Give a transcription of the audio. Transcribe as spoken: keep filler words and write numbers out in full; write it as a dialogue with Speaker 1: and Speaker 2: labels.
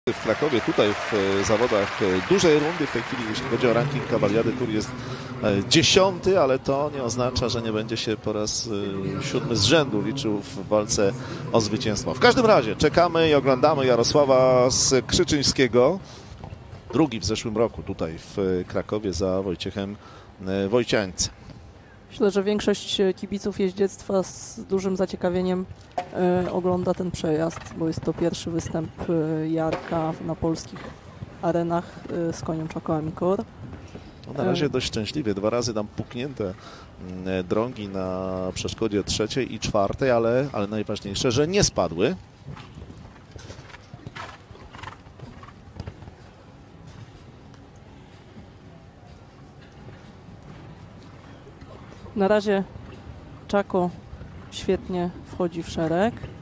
Speaker 1: W Krakowie, tutaj w zawodach dużej rundy, w tej chwili jeśli chodzi o ranking Cavaliady Tour jest dziesiąty, ale to nie oznacza, że nie będzie się po raz siódmy z rzędu liczył w walce o zwycięstwo. W każdym razie czekamy i oglądamy Jarosława Skrzyczyńskiego, drugi w zeszłym roku tutaj w Krakowie za Wojciechem Wojciańcem.
Speaker 2: Myślę, że większość kibiców jeździectwa z dużym zaciekawieniem e, ogląda ten przejazd, bo jest to pierwszy występ e, Jarka na polskich arenach e, z koniem Chaco Amicor.
Speaker 1: No na razie dość szczęśliwie, dwa razy tam puknięte e, drągi na przeszkodzie trzeciej i czwartej, ale, ale najważniejsze, że nie spadły.
Speaker 2: Na razie Chaco świetnie wchodzi w szereg.